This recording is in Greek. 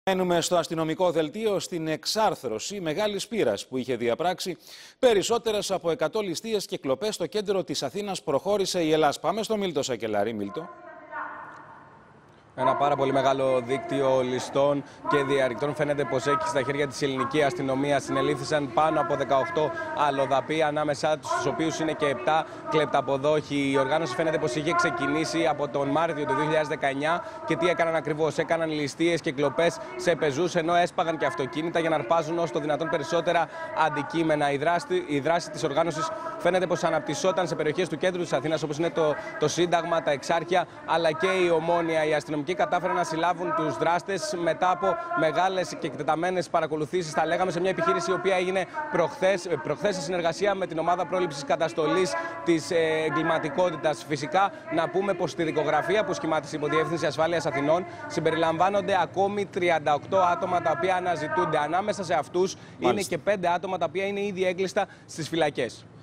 Μένουμε στο αστυνομικό δελτίο στην εξάρθρωση μεγάλης πύρας που είχε διαπράξει περισσότερες από 100 ληστείες και κλοπές στο κέντρο της Αθήνας. Προχώρησε η Ελλάς. Πάμε στο Μίλτο Σακελάρη. Μίλτο. Ένα πάρα πολύ μεγάλο δίκτυο ληστών και διαρρηκτών φαίνεται πως έχει στα χέρια της ελληνική αστυνομία. Συνελήφθησαν πάνω από 18 αλλοδαποί, ανάμεσά τους οποίους είναι και 7 κλεπταποδόχοι. Η οργάνωση φαίνεται πως είχε ξεκινήσει από τον Μάρτιο του 2019 και τι έκαναν ακριβώς? Έκαναν ληστείες και κλοπές σε πεζούς, ενώ έσπαγαν και αυτοκίνητα για να αρπάζουν όσο το δυνατόν περισσότερα αντικείμενα. Η δράση της οργάνωσης φαίνεται πως αναπτυσσόταν σε περιοχές του κέντρου της Αθήνας, όπως είναι το Σύνταγμα, τα Εξάρχεια αλλά και η Ομόνια. Οι αστυνομικοί κατάφεραν να συλλάβουν τους δράστες μετά από μεγάλες και εκτεταμένες παρακολουθήσεις, θα λέγαμε, σε μια επιχείρηση η οποία έγινε προχθές σε συνεργασία με την ομάδα πρόληψης καταστολής της εγκληματικότητας. Φυσικά, να πούμε πως στη δικογραφία που σχημάτισε η Υποδιεύθυνση Ασφάλειας Αθηνών συμπεριλαμβάνονται ακόμη 38 άτομα τα οποία αναζητούνται. Ανάμεσα σε αυτούς είναι και 5 άτομα τα οποία είναι ήδη έγκλειστα στις φυλακές.